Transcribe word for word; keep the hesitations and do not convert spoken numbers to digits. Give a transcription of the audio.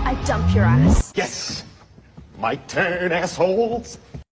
I dump your ass. Yes! My turn, assholes!